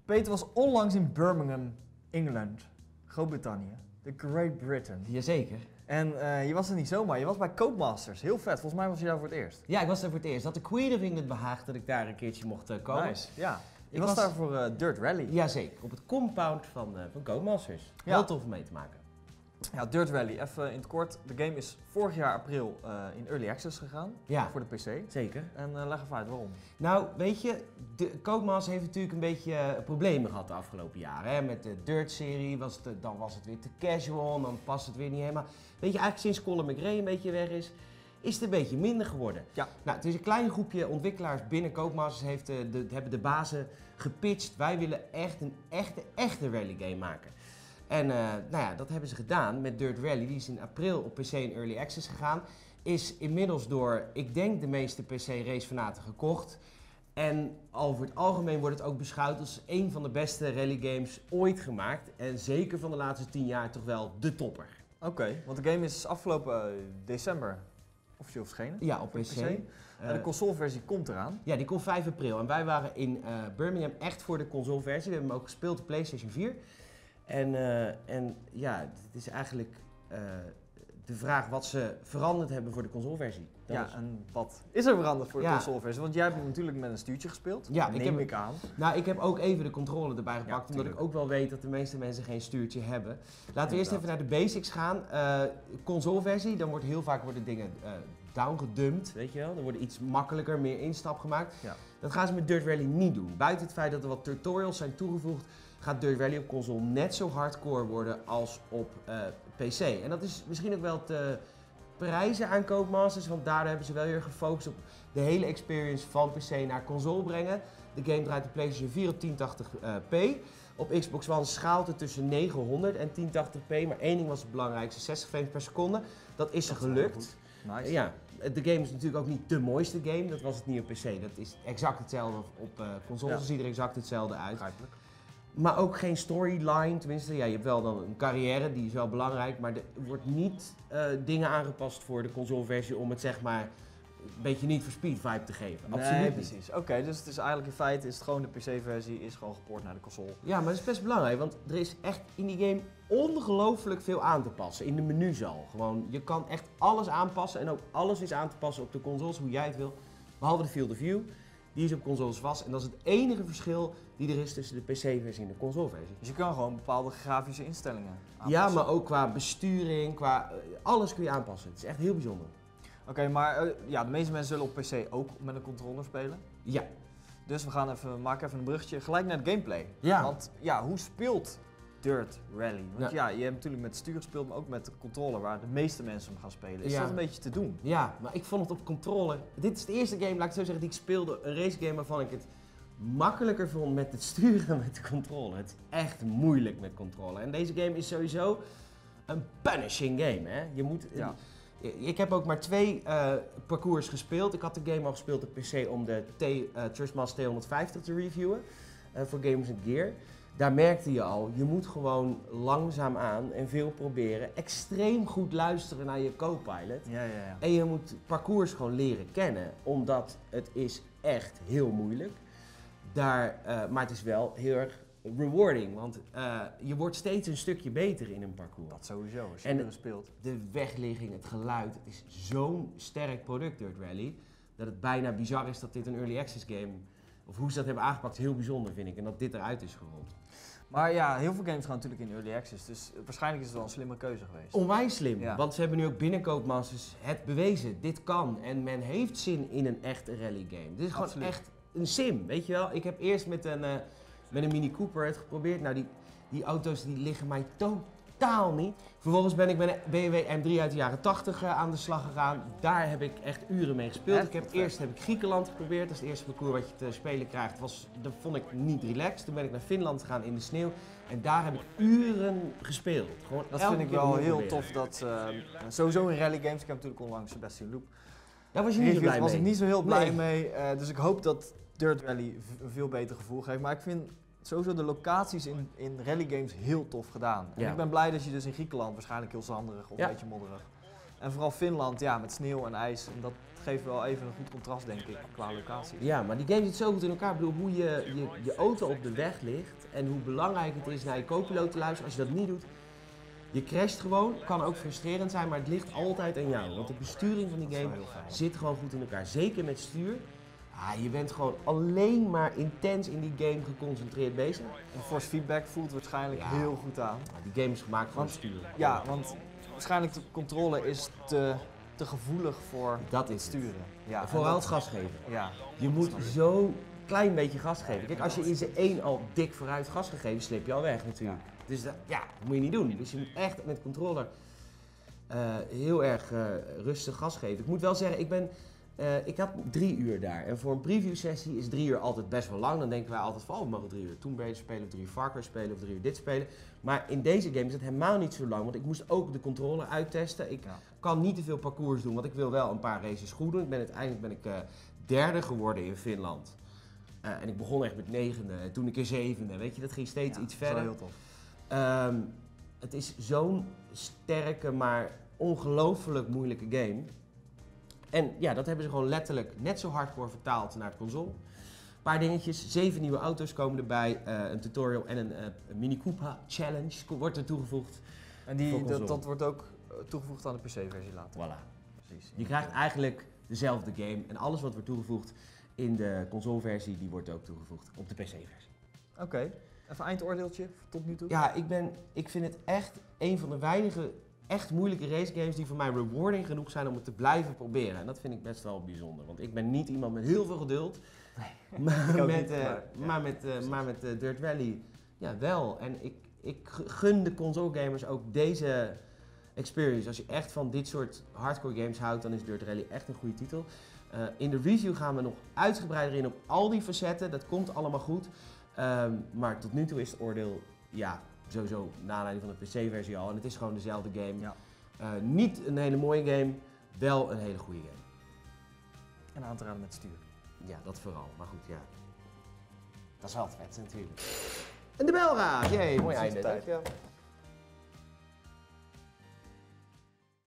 Peter was onlangs in Birmingham, Engeland, Groot-Brittannië, de Great Britain. Jazeker. En je was er niet zomaar, je was bij Codemasters. Heel vet, volgens mij was je daar voor het eerst. Ja, ik was daar voor het eerst. Dat de Queen of England behaagd dat ik daar een keertje mocht komen. Nice, ja. Je Ik was was daar voor Dirt Rally. Jazeker, op het compound van Codemasters. Ja. Heel tof om mee te maken. Ja, Dirt Rally, even in het kort. De game is vorig jaar april in Early Access gegaan, Ja, voor de PC. zeker. En leg even uit waarom. Nou, weet je, de Codemasters heeft natuurlijk een beetje problemen gehad de afgelopen jaren. Hè? Met de Dirt-serie dan was het weer te casual, dan past het weer niet helemaal. Weet je, eigenlijk sinds Colin McRae een beetje weg is het een beetje minder geworden. Ja. Nou, het is een klein groepje ontwikkelaars binnen Codemasters hebben de bazen gepitcht. Wij willen echt een echte rally game maken. En nou ja, dat hebben ze gedaan met Dirt Rally. Die is in april op PC in Early Access gegaan. Is inmiddels door, ik denk, de meeste PC-racefanaten gekocht. En over het algemeen wordt het ook beschouwd als een van de beste rally games ooit gemaakt. En zeker van de laatste 10 jaar toch wel de topper. Oké, want de game is afgelopen december officieel verschenen. Ja, op PC. En de consoleversie komt eraan. Ja, die komt 5 april. En wij waren in Birmingham echt voor de consoleversie. We hebben hem ook gespeeld op PlayStation 4. En ja, het is eigenlijk de vraag wat ze veranderd hebben voor de consoleversie. En wat is er veranderd voor de Ja. consoleversie? Want jij hebt natuurlijk met een stuurtje gespeeld. Ja, neem ik aan. Nou, ik heb ook even de controle erbij gepakt, omdat tuurlijk. ik ook wel weet dat de meeste mensen geen stuurtje hebben. Laten we eerst Inderdaad. even naar de basics gaan. Consoleversie, dan heel vaak worden dingen downgedumpt, weet je wel. Er wordt iets makkelijker, meer instap gemaakt. Ja. Dat gaan ze met Dirt Rally niet doen. Buiten het feit dat er wat tutorials zijn toegevoegd, gaat Dirt Rally op console net zo hardcore worden als op PC. En dat is misschien ook wel te prijzen aan Codemasters, want daardoor hebben ze wel heel erg gefocust op de hele experience van PC naar console brengen. De game draait op PlayStation 4 op 1080p. Op Xbox One schaalt het tussen 900 en 1080p, maar één ding was het belangrijkste, 60 frames per seconde. Dat is gelukt. Nice. Ja, de game is natuurlijk ook niet de mooiste game, dat was het niet op PC. Dat is exact hetzelfde op console, Ja. ziet er exact hetzelfde uit. Begrijpelijk. Maar ook geen storyline, tenminste, ja, je hebt wel dan een carrière, die is wel belangrijk, maar er wordt niet dingen aangepast voor de consoleversie om het zeg maar een beetje Need for Speed vibe te geven. Absoluut Nee, niet. precies. Oké, dus het is eigenlijk in feite is het gewoon de PC-versie is gewoon gepoord naar de console. Ja, maar dat is best belangrijk, want er is echt in die game ongelooflijk veel aan te passen. In de menus al. Gewoon, je kan echt alles aanpassen en ook alles is aan te passen op de consoles, hoe jij het wil. Behalve de Field of View, die is op consoles vast en dat is het enige verschil die er is tussen de PC-versie en de consoleversie. Dus je kan gewoon bepaalde grafische instellingen aanpassen. Ja, maar ook qua besturing, qua alles kun je aanpassen. Het is echt heel bijzonder. Oké, maar ja, de meeste mensen zullen op PC ook met een controller spelen. Ja. Dus we maken even een bruggetje gelijk naar de gameplay. Ja. Want ja, hoe speelt Dirt Rally? Want Ja. ja, je hebt natuurlijk met het stuur gespeeld, maar ook met de controller waar de meeste mensen hem gaan spelen. Is Ja. dat een beetje te doen? Ja, maar ik vond het op controller. Dit is de eerste game, laat ik zo zeggen, die ik speelde. Een racegame waarvan ik het makkelijker vond met het sturen dan met de controller. Het is echt moeilijk met controller. En deze game is sowieso een punishing game. Hè? Je moet, Ja. Ik heb ook maar 2 parcours gespeeld. Ik had de game al gespeeld op PC om de Trustmaster 250 te reviewen voor Gamers Gear. Daar merkte je al, je moet gewoon langzaam aan en veel proberen. Extreem goed luisteren naar je co-pilot. Ja, ja, ja. En je moet parcours gewoon leren kennen, omdat het is echt heel moeilijk. Maar het is wel heel erg rewarding, want je wordt steeds een stukje beter in een parcours. Dat sowieso, als je En- er speelt. De wegligging, het geluid, het is zo'n sterk product, Dirt Rally, dat het bijna bizar is dat dit een early access game, of hoe ze dat hebben aangepakt, is heel bijzonder vind ik, en dat dit eruit is gerold. Maar ja, heel veel games gaan natuurlijk in early access, dus waarschijnlijk is het wel een slimme keuze geweest. Onwijs slim, Ja. want ze hebben nu ook binnen Codemasters het bewezen, dit kan, en men heeft zin in een echte rally game. Dit is gewoon Absoluut. echt een sim, weet je wel. Ik heb eerst met een Mini Cooper het geprobeerd, nou die auto's die liggen mij totaal niet. Vervolgens ben ik met een BMW M3 uit de jaren 80 aan de slag gegaan. Daar heb ik echt uren mee gespeeld. Echt? Eerst heb ik Griekenland geprobeerd. Dat is het eerste parcours wat je te spelen krijgt. Dat vond ik niet relaxed. Toen ben ik naar Finland gegaan in de sneeuw. En daar heb ik uren gespeeld. Gewoon Dat elke vind ik keer wel opnieuw heel proberen. tof dat sowieso in rally games, ik heb natuurlijk onlangs Sebastian Loop Daar was je niet zo blij Daar was mee. ik niet zo heel blij Nee. mee, dus ik hoop dat Dirt Rally een veel beter gevoel geeft. Maar ik vind sowieso de locaties in rally games heel tof gedaan. En Ja. ik ben blij dat je dus in Griekenland waarschijnlijk heel zanderig of Ja. een beetje modderig. En vooral Finland, ja, met sneeuw en ijs. En dat geeft wel even een goed contrast, denk ik, qua locatie. Ja, maar die game zit zo goed in elkaar. Ik bedoel, hoe je auto op de weg ligt en hoe belangrijk het is naar je co-piloot te luisteren. Als je dat niet doet, je crasht gewoon. Kan ook frustrerend zijn, maar het ligt altijd aan jou. Want de besturing van die Dat is game wel heel fijn. zit gewoon goed in elkaar. Zeker met stuur. Je bent gewoon alleen maar intens in die game geconcentreerd bezig. En force feedback voelt waarschijnlijk Ja. heel goed aan. Die game is gemaakt voor Want- sturen. Ja, want waarschijnlijk de controle is te gevoelig voor Dat het is het. sturen. Ja, en Vooral het dat- gas geven. Ja, Je moet snap ik. zo klein beetje gas geven. Kijk, als je in z'n één al dik vooruit gas gaat geven, slip je al weg natuurlijk. Dus dat moet je niet doen. Dus je moet echt met controller heel erg rustig gas geven. Ik moet wel zeggen, ik had 3 uur daar. En voor een preview sessie is 3 uur altijd best wel lang. Dan denken wij altijd van, we mogen 3 uur Tomb Raider spelen, of 3 uur Far Cry spelen, of 3 uur dit spelen. Maar in deze game is het helemaal niet zo lang, want ik moest ook de controller uittesten. Ik kan niet te veel parcours doen, want ik wil wel een paar races goed doen. Uiteindelijk ben ik derde geworden in Finland. En ik begon echt met 9e, toen een keer 7e. Weet je, dat ging steeds iets dat is wel verder. heel tof. Het is zo'n sterke, maar ongelooflijk moeilijke game. En ja, dat hebben ze gewoon letterlijk net zo hardcore vertaald naar het console. Een paar dingetjes, 7 nieuwe auto's komen erbij, een tutorial en een Mini Cooper Challenge wordt er toegevoegd. En voor console. dat wordt ook toegevoegd aan de PC-versie later. Voilà. Precies. Je krijgt eigenlijk dezelfde game en alles wat wordt toegevoegd in de consoleversie, die wordt ook toegevoegd op de PC-versie. Oké, even eindoordeeltje tot nu toe. Ja, ik vind het echt een van de weinige echt moeilijke racegames die voor mij rewarding genoeg zijn om het te blijven proberen. En dat vind ik best wel bijzonder, want ik ben niet iemand met heel veel geduld. Maar, ik ook met, niet, maar met Dirt Rally, ja wel. En ik gun de console gamers ook deze experience. Als je echt van dit soort hardcore games houdt, dan is Dirt Rally echt een goede titel. In de review gaan we nog uitgebreider in op al die facetten. Dat komt allemaal goed. Maar tot nu toe is het oordeel, ja, sowieso naar aanleiding van de PC-versie al. En het is gewoon dezelfde game. Ja. Niet een hele mooie game, wel een hele goede game. En aan te raden met stuur. Ja, dat vooral. Maar goed, ja. Dat is wel het vetste natuurlijk. En de belraad! Jee, mooi Tot einde. de tijd. Dankjewel.